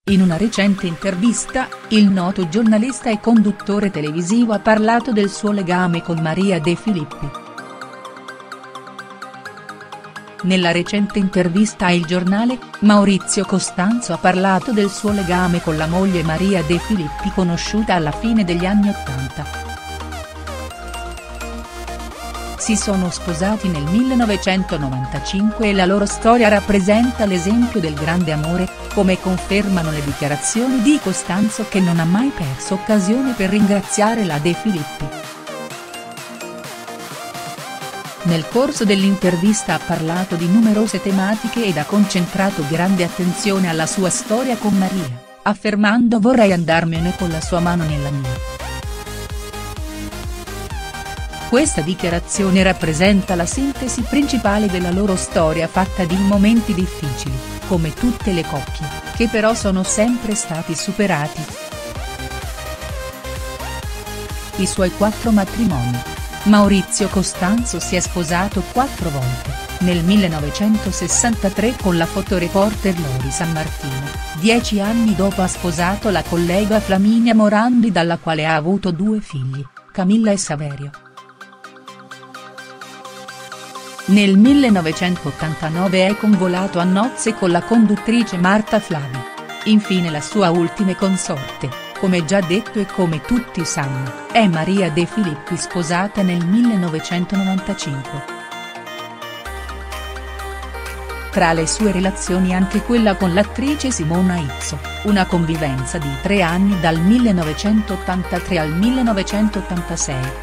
In una recente intervista, il noto giornalista e conduttore televisivo ha parlato del suo legame con Maria De Filippi. Nella recente intervista a Il Giornale, Maurizio Costanzo ha parlato del suo legame con la moglie Maria De Filippi, conosciuta alla fine degli anni '80. Si sono sposati nel 1995 e la loro storia rappresenta l'esempio del grande amore, come confermano le dichiarazioni di Costanzo, che non ha mai perso occasione per ringraziare la De Filippi. Nel corso dell'intervista ha parlato di numerose tematiche ed ha concentrato grande attenzione alla sua storia con Maria, affermando: "Vorrei andarmene con la sua mano nella mia". Questa dichiarazione rappresenta la sintesi principale della loro storia, fatta di momenti difficili, come tutte le coppie, che però sono sempre stati superati. I suoi 4 matrimoni. Maurizio Costanzo si è sposato 4 volte, nel 1963 con la fotoreporter Lori Sammartino, 10 anni dopo ha sposato la collega Flaminia Morandi, dalla quale ha avuto 2 figli, Camilla e Saverio. Nel 1989 è convolato a nozze con la conduttrice Marta Flavi. Infine la sua ultima consorte, come già detto e come tutti sanno, è Maria De Filippi, sposata nel 1995. Tra le sue relazioni anche quella con l'attrice Simona Izzo, una convivenza di 3 anni dal 1983 al 1986.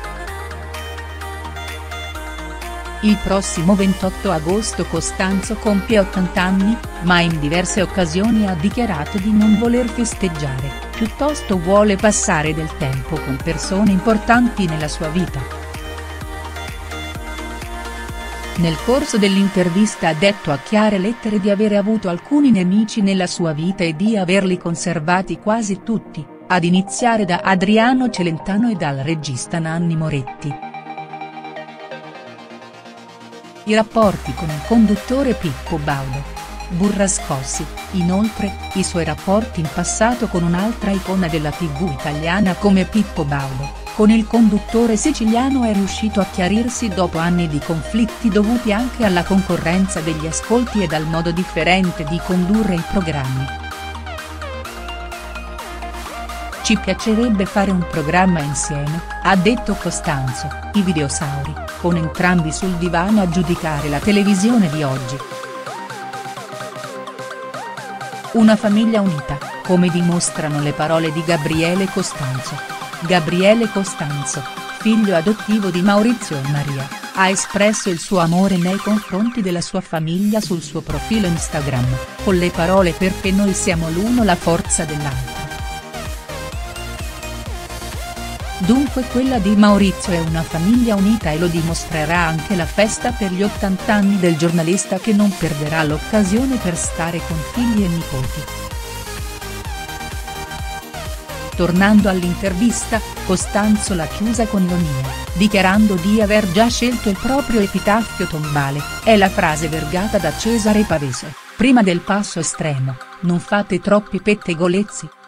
Il prossimo 28 agosto Costanzo compie 80 anni, ma in diverse occasioni ha dichiarato di non voler festeggiare, piuttosto vuole passare del tempo con persone importanti nella sua vita. Nel corso dell'intervista ha detto a chiare lettere di avere avuto alcuni nemici nella sua vita e di averli conservati quasi tutti, ad iniziare da Adriano Celentano e dal regista Nanni Moretti. I rapporti con il conduttore Pippo Baudo. Burrascosi, inoltre, i suoi rapporti in passato con un'altra icona della TV italiana come Pippo Baudo, con il conduttore siciliano è riuscito a chiarirsi dopo anni di conflitti dovuti anche alla concorrenza degli ascolti e dal modo differente di condurre i programmi. "Ci piacerebbe fare un programma insieme", ha detto Costanzo, i videosauri, con entrambi sul divano a giudicare la televisione di oggi. Una famiglia unita, come dimostrano le parole di Gabriele Costanzo. Gabriele Costanzo, figlio adottivo di Maurizio e Maria, ha espresso il suo amore nei confronti della sua famiglia sul suo profilo Instagram, con le parole: "Perché noi siamo l'uno la forza dell'altro". Dunque quella di Maurizio è una famiglia unita e lo dimostrerà anche la festa per gli 80 anni del giornalista, che non perderà l'occasione per stare con figli e nipoti. Tornando all'intervista, Costanzo l'ha chiusa con ironia, dichiarando di aver già scelto il proprio epitaffio tombale, è la frase vergata da Cesare Pavese, prima del passo estremo: "Non fate troppi pettegolezzi".